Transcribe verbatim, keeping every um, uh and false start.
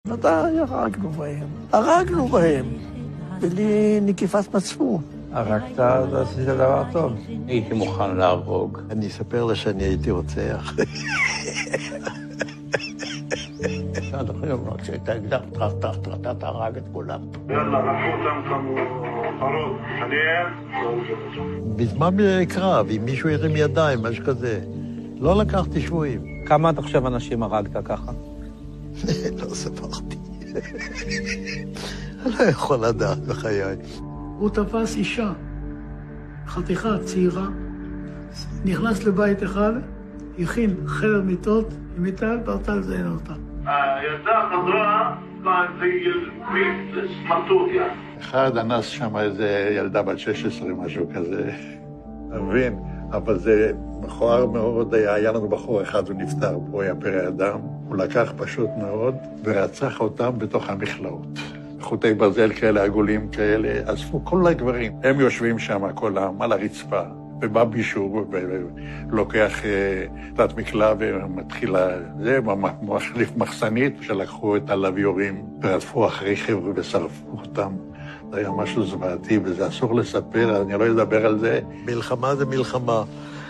מתי הרגנו בהם? הרגנו בהם, בלי נקיפת מצפון. הרגת, אז עשית דבר טוב. הייתי מוכן להרוג. אני אספר לה שאני הייתי רוצח. עד היום רק שהייתה אקדח, טרח, טרח, טרח, טרח, תהרג את כולם. יאללה, לקחו אותם כמו חרוד. אני... בזמן קרב, אם מישהו ירים ידיים, משהו כזה. לא לקחתי שבויים. כמה אתה חושב אנשים הרגת ככה? לא ספרתי. אני לא יכול לדעת בחיי. הוא תפס אישה, חתיכה צעירה, נכנס לבית אחד, הכין חדר מיטות, עם מיטה, ורצה לזיין אותה. הילדה חזרה, זה סמרטוטיה. אחד אנס שם איזה ילדה בת שש עשרה, משהו כזה. אתה מבין? אבל זה מכוער מאוד, היה לנו בחור אחד, הוא נפטר, הוא היה פרא אדם. הוא לקח פשוט מאוד ורצח אותם בתוך המכלאות. חוטי ברזל כאלה, עגולים כאלה, אספו כל הגברים. הם יושבים שם כולם על הרצפה, ובא מישהו ולוקח תת מקלע ומתחיל, זה מחליף מחסנית, שלקחו את הלוויורים ורדפו אחרי חבר'ה ושרפו אותם. זה היה משהו זוועתי, וזה אסור לספר, אני לא אדבר על זה. מלחמה זה מלחמה.